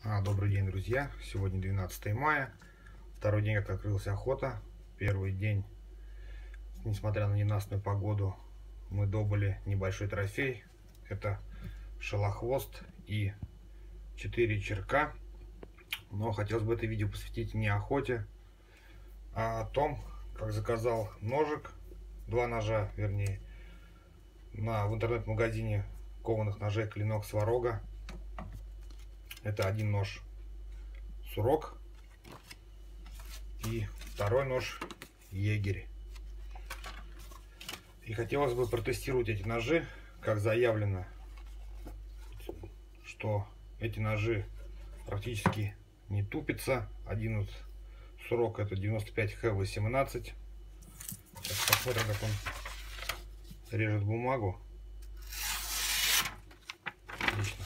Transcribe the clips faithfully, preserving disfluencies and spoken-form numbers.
А, добрый день, друзья! Сегодня двенадцатое мая, второй день, как открылась охота. Первый день, несмотря на ненастную погоду, мы добыли небольшой трофей. Это шелохвост и четыре черка. Но хотелось бы это видео посвятить не охоте, а о том, как заказал ножик, два ножа, вернее, на, в интернет-магазине кованых ножей «Клинок Сварога». Это один нож Сурок и второй нож Егерь. И хотелось бы протестировать эти ножи, как заявлено, что эти ножи практически не тупятся. Один вот Сурок, это девяносто пять х восемнадцать. Сейчас посмотрим, как он режет бумагу. Отлично.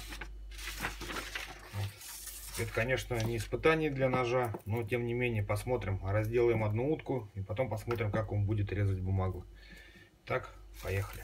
Это, конечно, не испытание для ножа, но тем не менее посмотрим. Разделаем одну утку и потом посмотрим, как он будет резать бумагу. Так, поехали.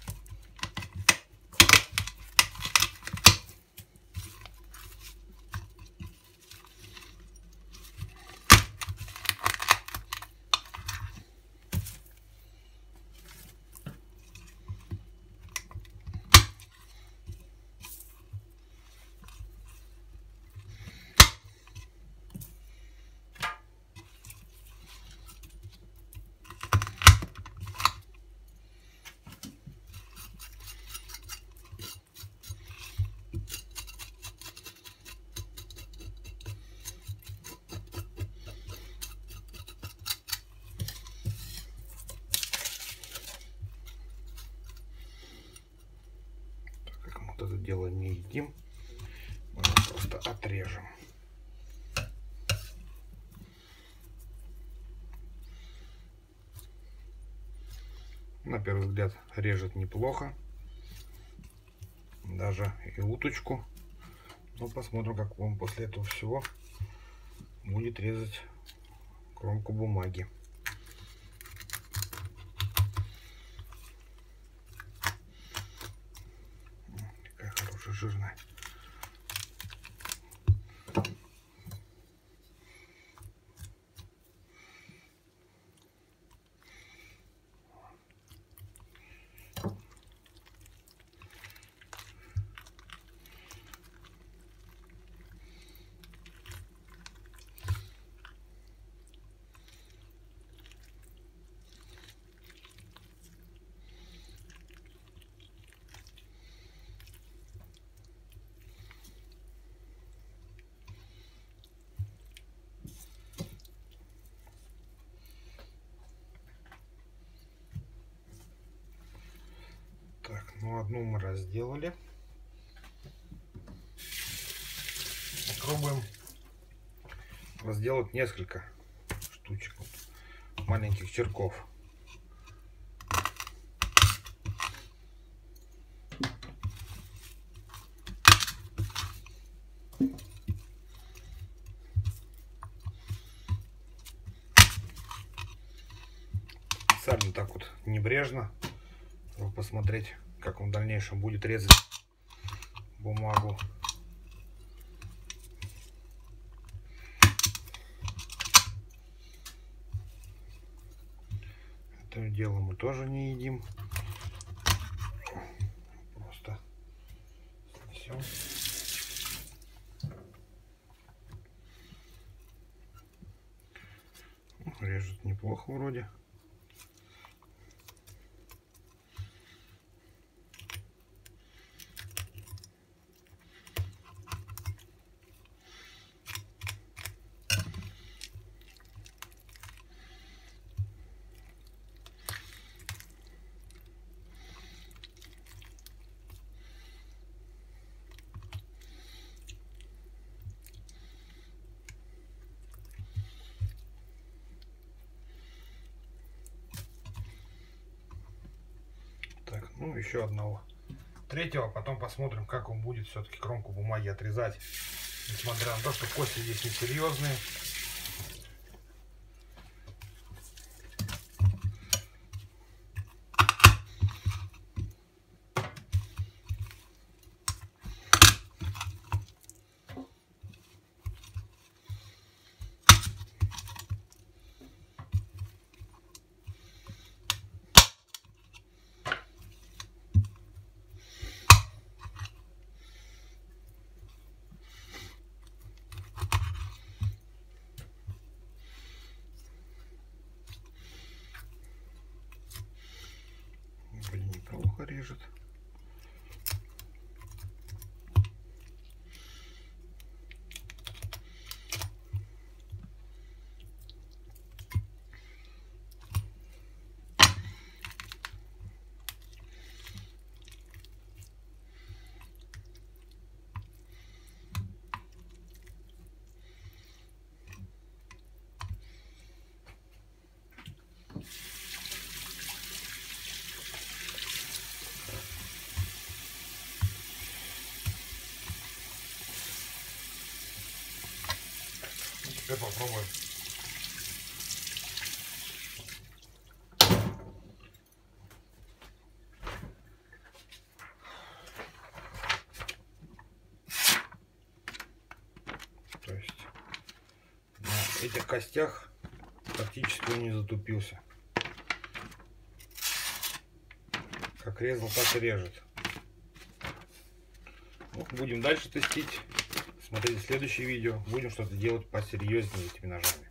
Это дело не едим, мы просто отрежем. На первый взгляд режет неплохо, даже и уточку. Но посмотрим, как он после этого всего будет резать кромку бумаги. Жирная. Так, ну одну мы разделали. Попробуем разделать несколько штучек, вот, маленьких черков. Специально так вот небрежно, чтобы посмотреть, как он в дальнейшем будет резать бумагу. Это дело мы тоже не едим. Просто снесем. Режет неплохо вроде. Ну, еще одного третьего, потом посмотрим, как он будет все-таки кромку бумаги отрезать, несмотря на то, что кости здесь несерьезные. режет. Теперь попробуем. То есть на этих костях практически он не затупился. Как резал, так и режет. Ну, будем дальше тестить. Смотрите следующее видео. Будем что-то делать посерьезнее этими ножами.